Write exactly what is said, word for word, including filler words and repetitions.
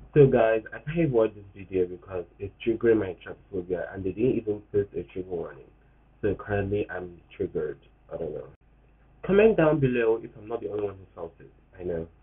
So guys, I can't watch this video because it's triggering my trypophobia and they didn't even post a trigger warning. So currently I'm triggered. I don't know. Comment down below if I'm not the only one who felt it. I know.